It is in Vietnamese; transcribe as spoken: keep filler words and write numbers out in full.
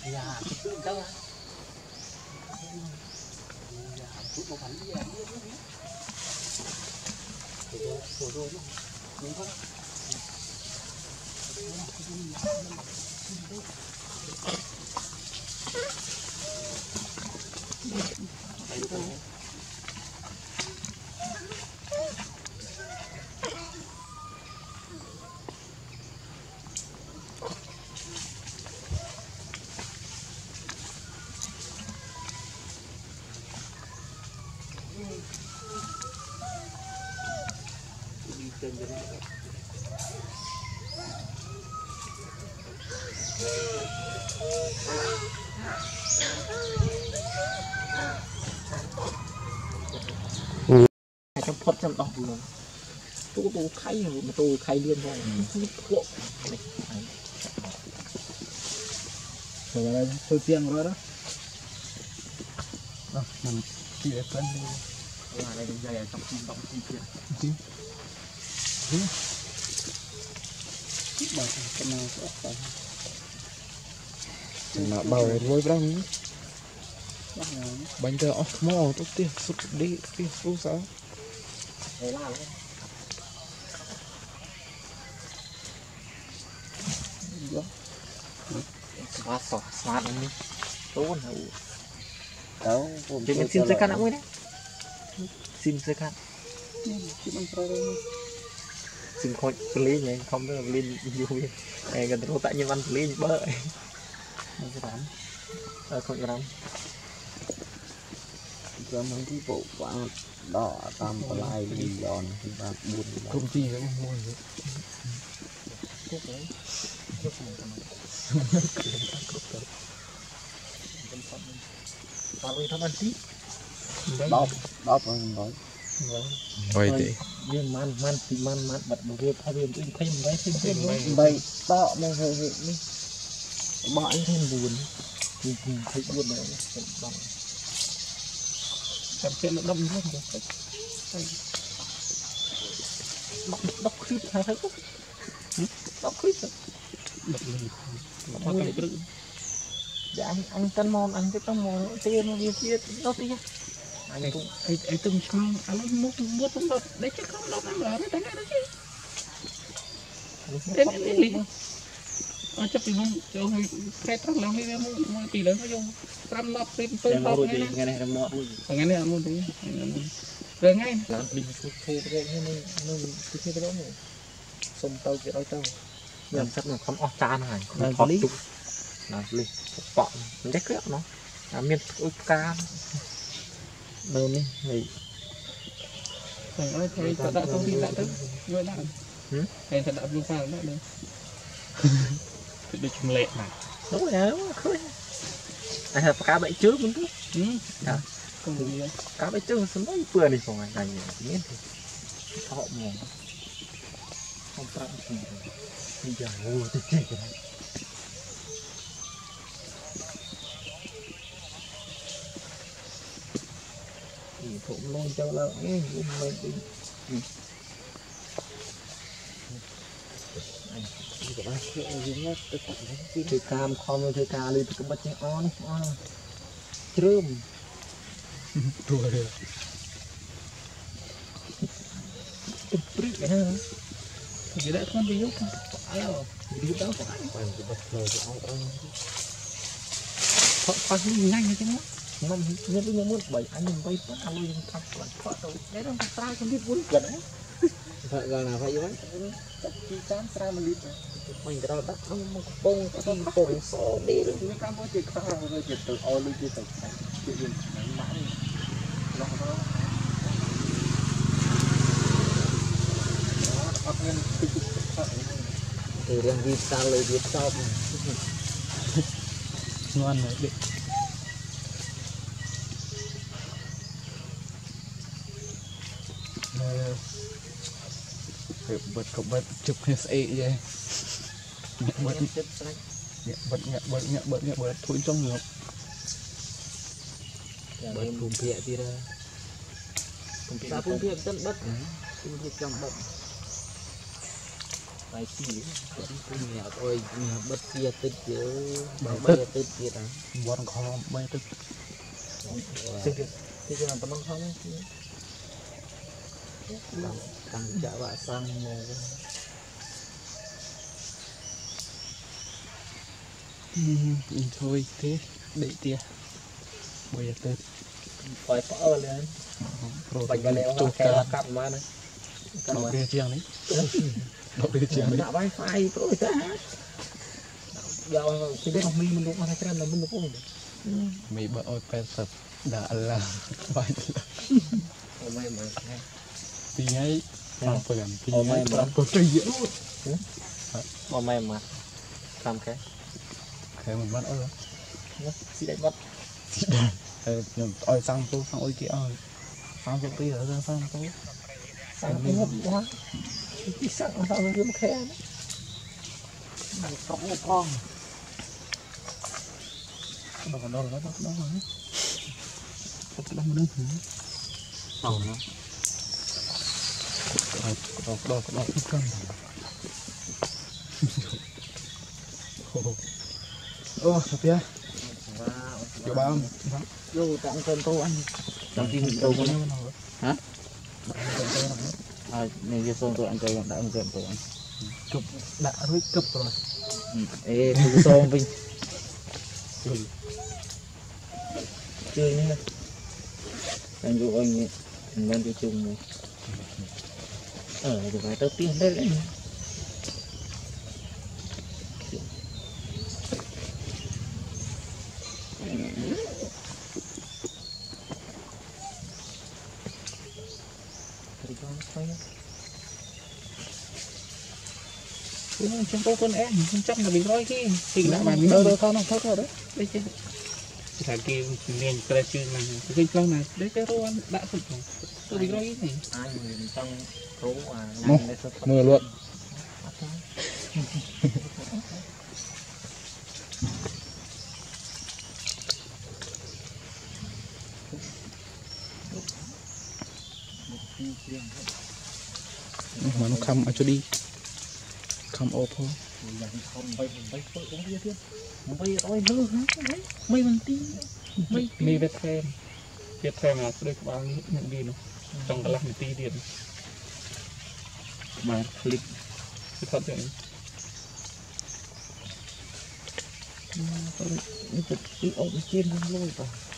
nhà đâu à chút một phần gì rồi rồi đúng không trên dưới này trong phật trong đọc luôn tôi tôi khay mà tôi khay liên thôi rồi đây tôi tiêm rồi đó đó mình chỉ để phân đi là đây dây ở trong trong chi kia mà bầu vui lắm bánh tơ off mall tốt tiền sụt đi đi xuống sao xóa xóa xóa đi tốt hả đâu thì mình xin sekan aku ini sim sekan sim khôi beli nhỉ không được beli vui này gần tôi tại nhiên ăn beli bơ không cái đám không cái đám giờ mấy cái bộ quảng đỏ tam lại đi giòn thì bạn buồn công ty nó mua gì thuốc đấy thuốc vào lui thăm ăn tí bóp bóp rồi nói rồi thì viên man man thì man man bật một viên hai viên thêm thêm đấy thêm thêm vậy to mà hơi hơi đi bỏ anh thêm buồn thì thấy buồn này bằng làm chuyện nó đâm luôn rồi đọc clip hay thấy không đọc clip đọc lên đọc cái bự dạ anh anh tân môn anh cái tân môn tiền nó đi kia nó đi anh cũng ai ai từng xong anh muốn mua không được đấy chứ không đâu mà nó đánh cái đó chứ thế này đi ở chấp thì không cho người khai thác làm đi mua tỷ lớn nó dùng trăm lọc tiền tôi tao nghe này làm nọ nghe này làm luôn tí rồi ngay làm bình phục thu cái này nó nó cái cái đó này xong tao cái đó tao làm chắc là không off chan này không thoát tục là lên bọn mình chắc kéo nó là miền ôi cam đâu đi thì thầy ơi thầy thật đã thông tin lại tức người đã thầy thật đã vô pha lại đây được chùm lệ này đúng rồi đúng rồi anh là cá bẫy trước muốn chứ không được gì cá bẫy trước sớm mấy vừa này phòng này này miếng thì họ mồm không tao gì bây giờ ngu tôi chết rồi đấy thì cũng luôn cho lợn ấy mình đi thử cam con thử cà lên cái bát chén on on trơm đùa được tụt prít vậy ha thì đã con đi giúp alo đi đó phải còn cái bát rồi thì ông ông họ khoan nhanh như thế nữa năm nhân cái muốn bảy anh mình bay quá alo mình thằng còn thoát đâu đấy đâu trai không biết vui gần đấy phải gọi là phải vậy chi cám trai mình đi mình ra đất không một bông không bông sò đi được cái cam có chỉ có rồi chỉ từ ôi lui chỉ từ chỉ riêng mãi lo đó từ riêng đi xa lời biết sao ngon đấy định bật không bật chụp cái xe vậy bật bật nhẹ bật nhẹ bật nhẹ bật thổi trong ngược bật phun phệ đi ra phun phệ tân bật phun phệ trong bật ai xí nhà tôi nhà bất kia tít chứ bây giờ tít kia đó buồn khó bây tức thì thì làm tao không không tăng trả lại sang mồ thôi thế để tia bây giờ tết phải phở lên bạch và leo khe cắt mà này đọc đi chiang đấy đọc đi chiang đấy nạp wifi tôi ta giờ khi biết học mi mình đúng là cái là mình đúng mày bợ ôi pet sập đã là phải là mày mà thì ngay làm phải làm thì ngay làm có cây diễn mà mày mà làm cái cái mình bắt ơi xí đánh bắt nhầm ôi sang tôi sang ôi kia ơi sang tôi bây giờ ra sang tôi sang cái hấp quá cái sang sao nó kiếm khe sống một con đó còn đâu là đó đó rồi có cái đó mà đứng thử phòng nó đó đó đó ít cân ô thật kia vô bao vô tặng cơm tô anh tặng tin tô có hả à này cái tô anh chơi đã ăn cơm tô anh cướp đã rồi cướp rồi ê tôi tô vinh chơi nhá anh vô anh anh lên chơi chung này ở thì phải tao tiền đấy đấy trong câu con em không chắc là bị roi kia thì lại bạn đâu đâu không không thôi đấy đấy chứ thằng kia liền cái chuyện này cái câu này đấy cái đâu anh đã thực rồi tôi bị roi cái này ai mình trong thú à mưa luôn mà nó không ở chỗ đi không ô thôi bây ôi hư hả mấy mình tin mấy mi vết thêm vết thêm là tôi bao nhận đi nó trong cái lăng tí điện mà clip cái thật vậy cái ốm trên lôi vào